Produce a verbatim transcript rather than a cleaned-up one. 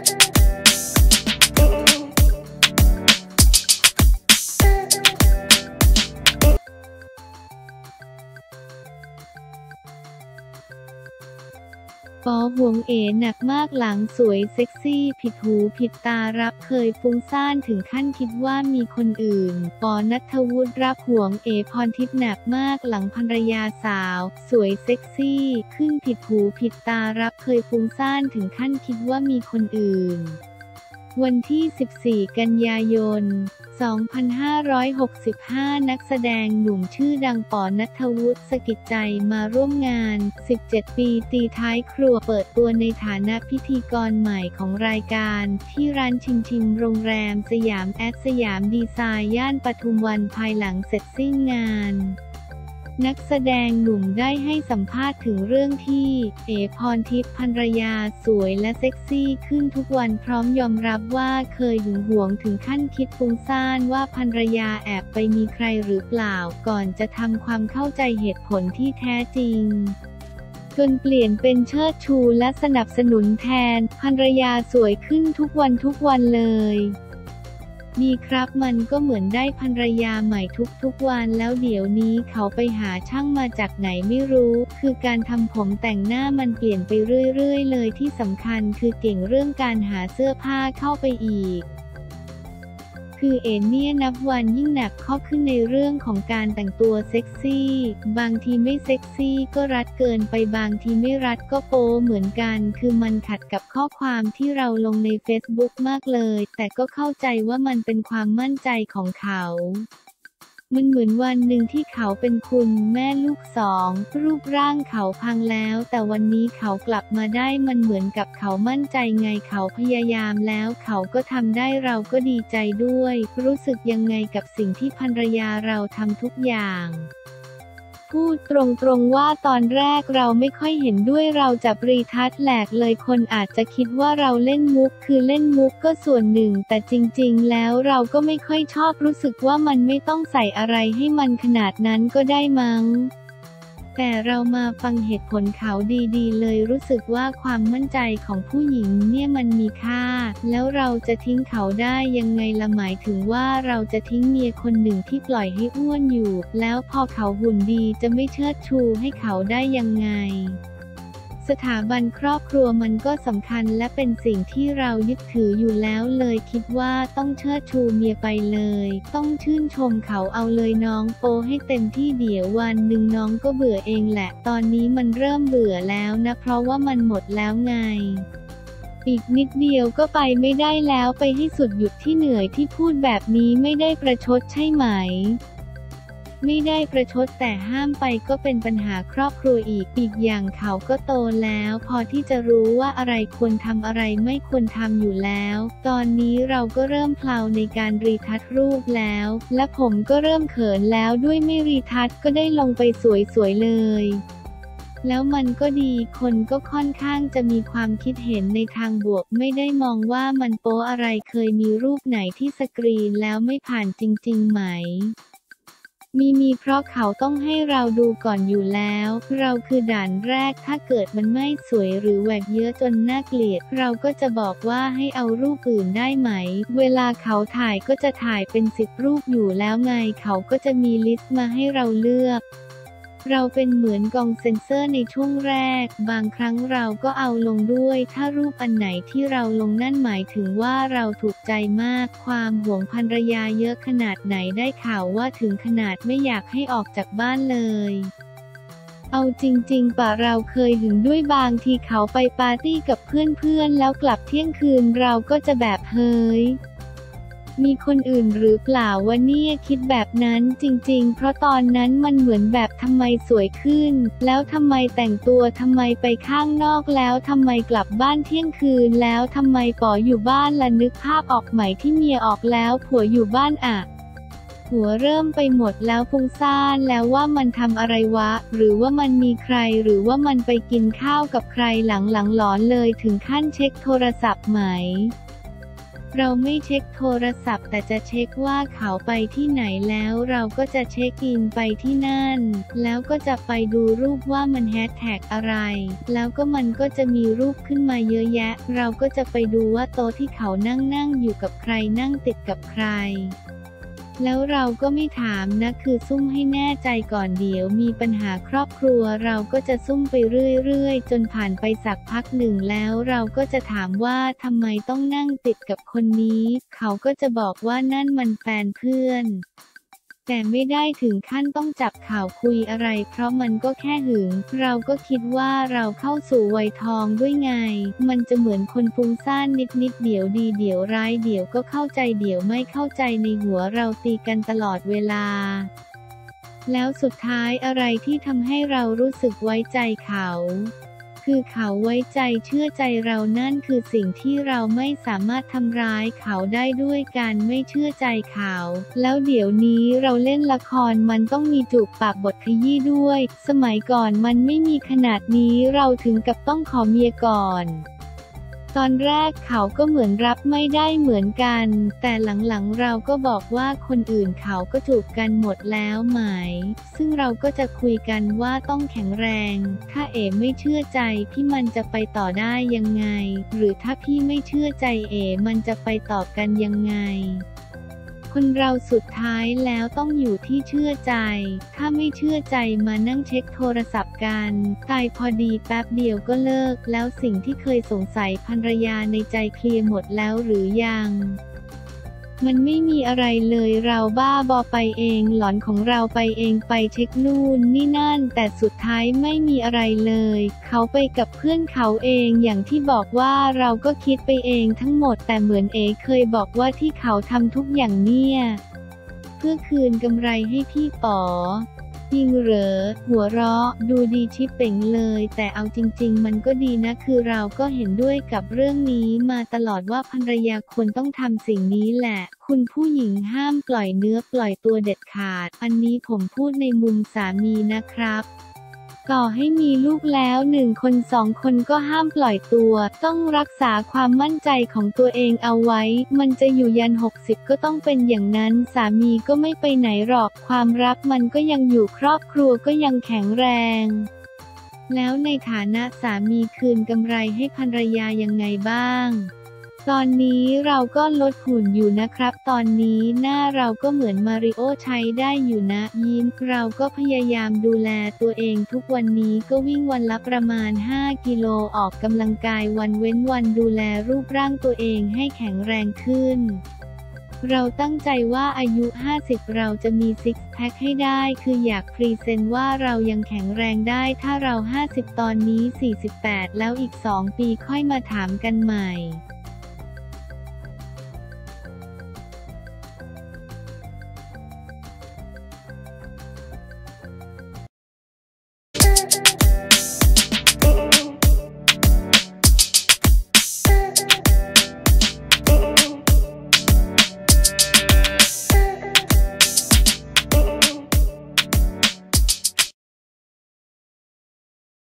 ปอหวงเอ๋หนักมากหลังสวยเซ็กซี่ผิดหูผิดตารับเคยฟุ้งซ่านถึงขั้นคิดว่ามีคนอื่นปอณัฐวุฒิรับหวงเอ๋พรทิพย์หนักมากหลังภรรยาสาวสวยเซ็กซี่ขึ้นผิดหูผิดตารับเคยฟุ้งซ่านถึงขั้นคิดว่ามีคนอื่นวันที่สิบสี่กันยายนสองพันห้าร้อยหกสิบห้านักแสดงหนุ่มชื่อดังปอณัฐวุฒิสกิจใจมาร่วมงานสิบเจ็ดปีตีท้ายครัวเปิดตัวในฐานะพิธีกรใหม่ของรายการที่ร้านชิมชิมโรงแรมสยามแอดสยามดีไซน์ย่านปทุมวันภายหลังเสร็จสิ้นงานนักแสดงหนุ่มได้ให้สัมภาษณ์ถึงเรื่องที่เอ๋พรทิพย์ภรรยาสวยและเซ็กซี่ขึ้นทุกวันพร้อมยอมรับว่าเคยหึงหวงถึงขั้นคิดฟุ้งซ่านว่าภรรยาแอบไปมีใครหรือเปล่าก่อนจะทำความเข้าใจเหตุผลที่แท้จริงจนเปลี่ยนเป็นเชิดชูและสนับสนุนแทนภรรยาสวยขึ้นทุกวันทุกวันเลยดีครับมันก็เหมือนได้ภรรยาใหม่ทุกๆวันแล้วเดี๋ยวนี้เขาไปหาช่างมาจากไหนไม่รู้คือการทำผมแต่งหน้ามันเปลี่ยนไปเรื่อยๆเลยที่สำคัญคือเก่งเรื่องการหาเสื้อผ้าเข้าไปอีกคือเอ๋เนี่ยนับวันยิ่งหนักข้อขึ้นในเรื่องของการแต่งตัวเซ็กซี่บางทีไม่เซ็กซี่ก็รัดเกินไปบางทีไม่รัดก็โป๊เหมือนกันคือมันขัดกับข้อความที่เราลงในเฟซบุ๊กมากเลยแต่ก็เข้าใจว่ามันเป็นความมั่นใจของเขามันเหมือนวันหนึ่งที่เขาเป็นคุณแม่ลูกสองรูปร่างเขาพังแล้วแต่วันนี้เขากลับมาได้มันเหมือนกับเขามั่นใจไงเขาพยายามแล้วเขาก็ทำได้เราก็ดีใจด้วยรู้สึกยังไงกับสิ่งที่ภรรยาเราทำทุกอย่างพูดตรงๆว่าตอนแรกเราไม่ค่อยเห็นด้วยเราจับรีทัชแหลกเลยคนอาจจะคิดว่าเราเล่นมุกคือเล่นมุกก็ส่วนหนึ่งแต่จริงๆแล้วเราก็ไม่ค่อยชอบรู้สึกว่ามันไม่ต้องใส่อะไรให้มันขนาดนั้นก็ได้มั้งแต่เรามาฟังเหตุผลเขาดีๆเลยรู้สึกว่าความมั่นใจของผู้หญิงเนี่ยมันมีค่าแล้วเราจะทิ้งเขาได้ยังไงละหมายถึงว่าเราจะทิ้งเมียคนหนึ่งที่ปล่อยให้อ้วนอยู่แล้วพอเขาหุ่นดีจะไม่เชิดชูให้เขาได้ยังไงสถาบันครอบครัวมันก็สำคัญและเป็นสิ่งที่เรายึดถืออยู่แล้วเลยคิดว่าต้องเชิดชูเมียไปเลยต้องชื่นชมเขาเอาเลยน้องโปให้เต็มที่เดี๋ยววันหนึ่งน้องก็เบื่อเองแหละตอนนี้มันเริ่มเบื่อแล้วนะเพราะว่ามันหมดแล้วไงอีกนิดเดียวก็ไปไม่ได้แล้วไปให้สุดหยุดที่เหนื่อยที่พูดแบบนี้ไม่ได้ประชดใช่ไหมไม่ได้ประชดแต่ห้ามไปก็เป็นปัญหาครอบครัวอีกอีกอย่างเขาก็โตแล้วพอที่จะรู้ว่าอะไรควรทำอะไรไม่ควรทำอยู่แล้วตอนนี้เราก็เริ่มเพลาในการรีทัชรูปแล้วและผมก็เริ่มเขินแล้วด้วยไม่รีทัชก็ได้ลงไปสวยๆเลยแล้วมันก็ดีคนก็ค่อนข้างจะมีความคิดเห็นในทางบวกไม่ได้มองว่ามันโป๊อะไรเคยมีรูปไหนที่สกรีนแล้วไม่ผ่านจริงๆไหมมีมีเพราะเขาต้องให้เราดูก่อนอยู่แล้วเราคือด่านแรกถ้าเกิดมันไม่สวยหรือแหวกเยอะจนน่าเกลียดเราก็จะบอกว่าให้เอารูปอื่นได้ไหมเวลาเขาถ่ายก็จะถ่ายเป็นสิบรูปอยู่แล้วไงเขาก็จะมีลิสต์มาให้เราเลือกเราเป็นเหมือนกองเซ็นเซอร์ในช่วงแรกบางครั้งเราก็เอาลงด้วยถ้ารูปอันไหนที่เราลงนั่นหมายถึงว่าเราถูกใจมากความห่วงภรรยาเยอะขนาดไหนได้ข่าวว่าถึงขนาดไม่อยากให้ออกจากบ้านเลยเอาจริงๆป่ะเราเคยหึงด้วยบางทีเขาไปปาร์ตี้กับเพื่อนๆแล้วกลับเที่ยงคืนเราก็จะแบบเฮ้ยมีคนอื่นหรือเปล่าวะเนี่ยคิดแบบนั้นจริงๆเพราะตอนนั้นมันเหมือนแบบทำไมสวยขึ้นแล้วทำไมแต่งตัวทำไมไปข้างนอกแล้วทำไมกลับบ้านเที่ยงคืนแล้วทำไมป๋ออยู่บ้านละนึกภาพออกไหมที่เมียออกแล้วผัวอยู่บ้านอะหัวเริ่มไปหมดแล้วฟุ้งซ่านแล้วว่ามันทำอะไรวะหรือว่ามันมีใครหรือว่ามันไปกินข้าวกับใครหลังๆหลอนเลยถึงขั้นเช็คโทรศัพท์ไหมเราไม่เช็คโทรศัพท์แต่จะเช็คว่าเขาไปที่ไหนแล้วเราก็จะเช็คอินไปที่นั่นแล้วก็จะไปดูรูปว่ามันแฮชแท็กอะไรแล้วก็มันก็จะมีรูปขึ้นมาเยอะแยะเราก็จะไปดูว่าโต๊ะที่เขานั่งนั่งอยู่กับใครนั่งติดกับใครแล้วเราก็ไม่ถามนะคือซุ่มให้แน่ใจก่อนเดี๋ยวมีปัญหาครอบครัวเราก็จะซุ่มไปเรื่อยๆจนผ่านไปสักพักหนึ่งแล้วเราก็จะถามว่าทำไมต้องนั่งติดกับคนนี้เขาก็จะบอกว่านั่นมันแฟนเพื่อนแต่ไม่ได้ถึงขั้นต้องจับข่าวคุยอะไรเพราะมันก็แค่หึงเราก็คิดว่าเราเข้าสู่วัยทองด้วยไงมันจะเหมือนคนฟุ้งซ่านนิดๆเดี๋ยวดีเดี๋ยวร้ายเดี๋ยวก็เข้าใจเดี๋ยวไม่เข้าใจในหัวเราตีกันตลอดเวลาแล้วสุดท้ายอะไรที่ทำให้เรารู้สึกไว้ใจเขาคือเขาไว้ใจเชื่อใจเรานั่นคือสิ่งที่เราไม่สามารถทำร้ายเขาได้ด้วยการไม่เชื่อใจเขาแล้วเดี๋ยวนี้เราเล่นละครมันต้องมีจูบปากบทขยี้ด้วยสมัยก่อนมันไม่มีขนาดนี้เราถึงกับต้องขอเมียก่อนตอนแรกเขาก็เหมือนรับไม่ได้เหมือนกันแต่หลังๆเราก็บอกว่าคนอื่นเขาก็จูบกันหมดแล้วไหมซึ่งเราก็จะคุยกันว่าต้องแข็งแรงถ้าเอ๋ไม่เชื่อใจพี่มันจะไปต่อได้ยังไงหรือถ้าพี่ไม่เชื่อใจเอ๋มันจะไปต่อกันยังไงคนเราสุดท้ายแล้วต้องอยู่ที่เชื่อใจถ้าไม่เชื่อใจมานั่งเช็คโทรศัพท์กันตายพอดีแป๊บเดียวก็เลิกแล้วสิ่งที่เคยสงสัยภรรยาในใจเคลียร์หมดแล้วหรือยังมันไม่มีอะไรเลยเราบ้าบอไปเองหลอนของเราไปเองไปเช็คนู่นนี่นั่นแต่สุดท้ายไม่มีอะไรเลยเขาไปกับเพื่อนเขาเองอย่างที่บอกว่าเราก็คิดไปเองทั้งหมดแต่เหมือนเอเคยบอกว่าที่เขาทำทุกอย่างเนี่ยเพื่อคืนกำไรให้พี่ป๋อจริงเหรอหัวเราะดูดีชิบเป่งเลยแต่เอาจริงๆมันก็ดีนะคือเราก็เห็นด้วยกับเรื่องนี้มาตลอดว่าภรรยาควรต้องทำสิ่งนี้แหละคุณผู้หญิงห้ามปล่อยเนื้อปล่อยตัวเด็ดขาดอันนี้ผมพูดในมุมสามีนะครับต่อให้มีลูกแล้วหนึ่งคนสองคนก็ห้ามปล่อยตัวต้องรักษาความมั่นใจของตัวเองเอาไว้มันจะอยู่ยันหกสิบก็ต้องเป็นอย่างนั้นสามีก็ไม่ไปไหนหรอกความรักมันก็ยังอยู่ครอบครัวก็ยังแข็งแรงแล้วในฐานะสามีคืนกำไรให้ภรรยายังไงบ้างตอนนี้เราก็ลดหุ่นอยู่นะครับตอนนี้หน้าเราก็เหมือนมาริโอใช้ได้อยู่นะยิ้มเราก็พยายามดูแลตัวเองทุกวันนี้ก็วิ่งวันละประมาณห้ากิโลออกกำลังกายวันเว้นวันดูแลรูปร่างตัวเองให้แข็งแรงขึ้นเราตั้งใจว่าอายุห้าสิบเราจะมีซิกแพคให้ได้คืออยากพรีเซนต์ว่าเรายังแข็งแรงได้ถ้าเราห้าสิบตอนนี้สี่สิบแปดแล้วอีกสองปีค่อยมาถามกันใหม่